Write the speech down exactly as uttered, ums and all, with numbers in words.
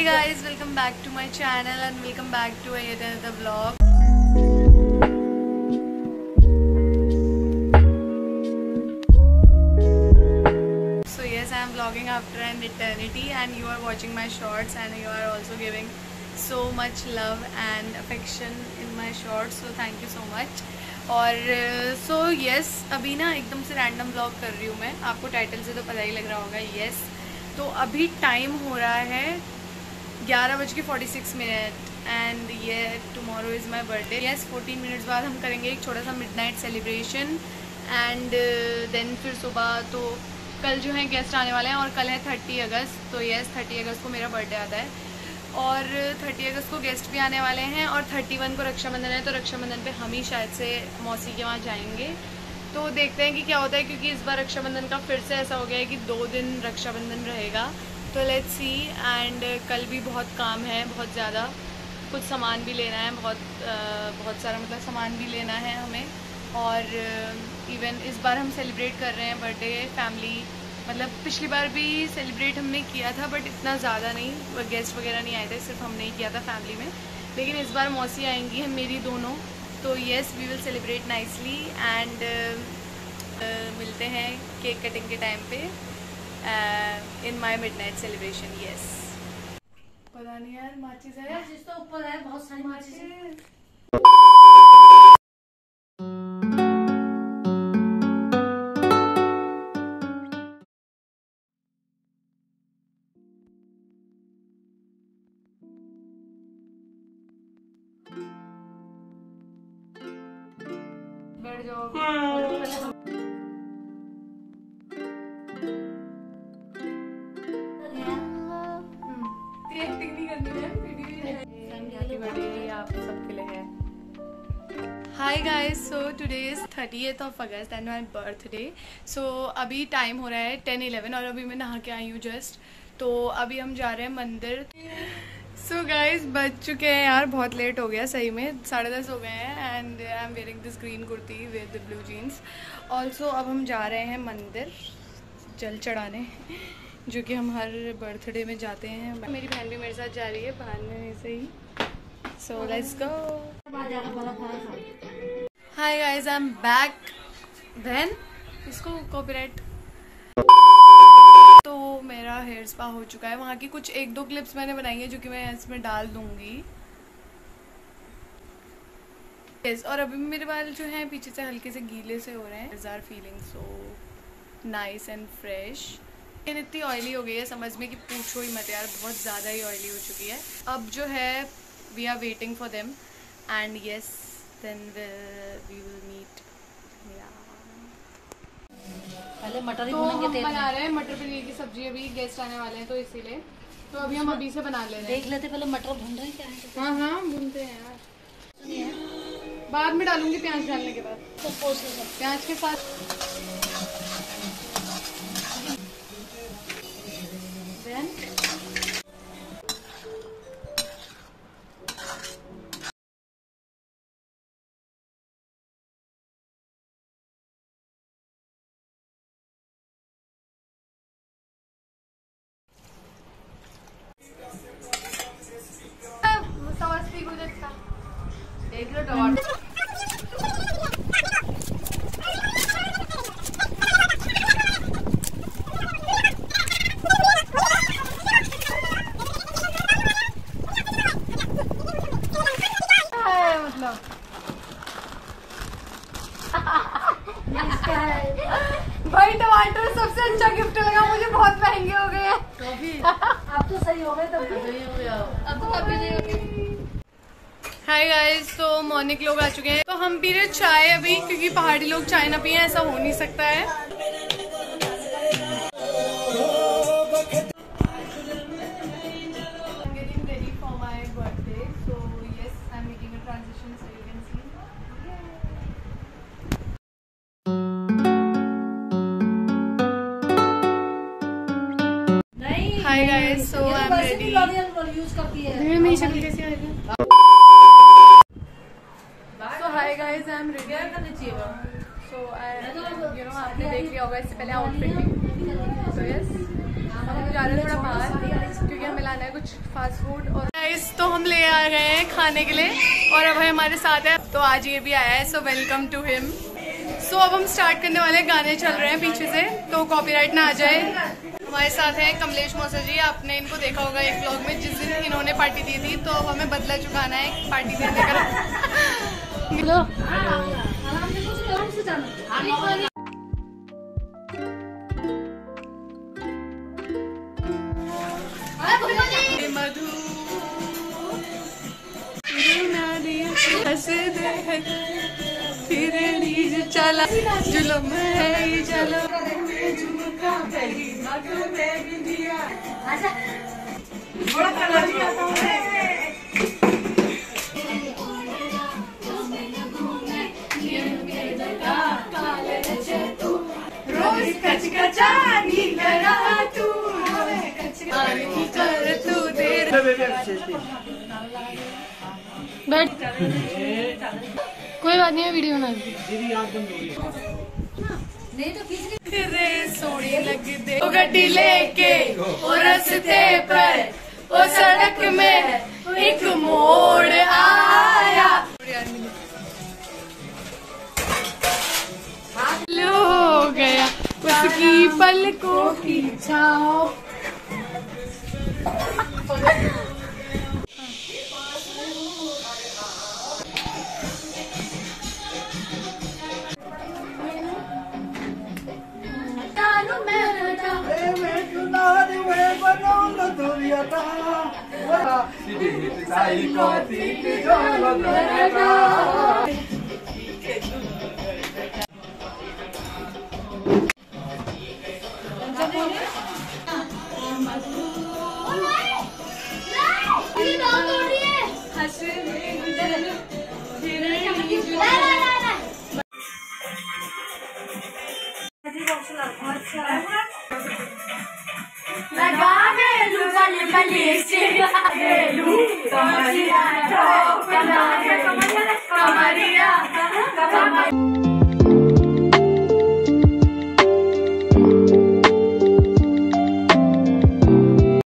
Hey guys, welcome back to my channel and welcome back to yet another vlog. So yes, I am vlogging after an eternity and you are watching my shorts and you are also giving so much love and affection in my shorts, so thank you so much. और so uh, yes so, yes, अभी ना एकदम से random blog कर रही हूँ मैं, आपको टाइटल से तो पता ही लग रहा होगा. Yes yes. तो अभी टाइम हो रहा है ग्यारह बज के फोर्टी सिक्स मिनट एंड ये tomorrow is my birthday. Yes fourteen minutes बाद हम करेंगे एक छोटा सा मिडनाइट सेलिब्रेशन एंड देन फिर सुबह तो कल जो है गेस्ट आने वाले हैं और कल है थर्टी अगस्त. तो यस थर्टी अगस्त को मेरा बर्थडे आता है और थर्टी अगस्त को गेस्ट भी आने वाले हैं और थर्टी वन को रक्षाबंधन है. तो रक्षाबंधन पे हम ही शायद से मौसी के वहाँ जाएंगे. तो देखते हैं कि क्या होता है, क्योंकि इस बार रक्षाबंधन का फिर से ऐसा हो गया है कि दो दिन रक्षाबंधन रहेगा. तो लेट्स सी. एंड कल भी बहुत काम है, बहुत ज़्यादा कुछ सामान भी लेना है, बहुत आ, बहुत सारा मतलब सामान भी लेना है हमें. और इवन इस बार हम सेलिब्रेट कर रहे हैं बर्थडे फैमिली, मतलब पिछली बार भी सेलिब्रेट हमने किया था बट इतना ज़्यादा नहीं, गेस्ट वगैरह नहीं आए थे, सिर्फ हमने ही किया था फैमिली में. लेकिन इस बार मौसी आएंगी हैं मेरी दोनों. तो yes we will celebrate nicely and मिलते हैं केक कटिंग के टाइम पे in my midnight celebration. Yes पता नहीं यार माचिस है माचिस तो ऊपर है, बहुत सारी माचिस है. बैठ जाओ. एक्टिंग नहीं करनी है, हैप्पी बर्थडे आप सबके लिए है. Hi guys, so today is thirtieth of August and my birthday. So अभी टाइम हो रहा है टेन इलेवन और अभी मैं नहा के आई हूँ जस्ट. तो अभी हम जा रहे हैं मंदिर. सो गाइज बज चुके हैं यार, बहुत लेट हो गया सही में, साढ़े दस हो गए हैं and I am wearing this green kurti with the blue jeans. Also अब हम जा रहे हैं मंदिर जल चढ़ाने, जो कि हम हर बर्थडे में जाते हैं. मेरी बहन भी मेरे साथ जा रही है, बहन में ऐसे ही. So let's go. Hi guys I am back. बहन इसको कॉपीराइट. तो मेरा हेयर स्पा हो चुका है. वहाँ की कुछ एक दो क्लिप्स मैंने बनाई है जो कि मैं इसमें डाल दूंगी. yes, और अभी मेरे बाल जो हैं पीछे से हल्के से गीले से हो रहे हैं. Are feeling so nice and fresh. Skin इतनी ऑयली हो गई है समझ में कि पूछो ही मत यार, बहुत ज़्यादा ही ऑयली हो चुकी है. अब जो है we are waiting for them and yes then we will meet. पहले मटर ही तो भूनेंगे. हम तेल बना रहे हैं मटर पनीर की सब्जी, अभी गेस्ट आने वाले हैं तो इसीलिए. तो अभी हम अभी से बना ले रहे हैं. देख लेते पहले मटर भून रहे हैं क्या है. हाँ हाँ भूनते हैं यार, बाद में डालूंगी प्याज डालने के बाद. तो पोस्ट ले प्याज के साथ देन एक किलो टमाटर. मतलब भाई टमाटर सबसे अच्छा गिफ्ट लगा मुझे, बहुत महंगे हो गए हैं. अब तो सही हो गए. तब तो सही हो गया. अब तो काफी सही हो गए. हाय गाइस, तो मॉर्निंग लोग आ चुके हैं. तो हम पी रहे चाय अभी, क्योंकि पहाड़ी लोग चाय ना पिए ऐसा हो नहीं सकता है. Getting ready for my birthday, so yes, I'm making a transition so you can see. नहीं. Hi guys, so I'm ready. Use करती है. मेरी शक्ल कैसी आ रही है? So hi guys, I'm ready. So I, you know, आपने देख लिया होगा इससे पहले आउटफिट भी. So yes, हम जा रहे हैं थोड़ा बाहर. क्योंकि हमें लाना है कुछ फास्ट फूड। और इस तो हम ले आ गए हैं खाने के लिए और अब हमारे साथ है, तो आज ये भी आया है, so welcome to him. So अब हम स्टार्ट करने वाले, गाने चल रहे हैं पीछे से तो कॉपीराइट ना आ जाए। हमारे साथ हैं कमलेश मौसा जी, आपने इनको देखा होगा एक व्लॉग में जिस दिन इन्होंने पार्टी दी थी, तो अब हमें बदला चुकाना है पार्टी देने का। हेलो, आराम से कुछ आराम से जाना। मधु फिर चला जुलम है चलो रोज कच कचानी करा तू कर तू देर बैठ, कोई बात नहीं है, वीडियो बना नहीं तो खींच रे सोनी लग दे ओ गड्डी लेके ओ रस्ते पर ओ सड़क में एक मोड़ आया, लो हो गया उसकी पलकों की छाँव। लगा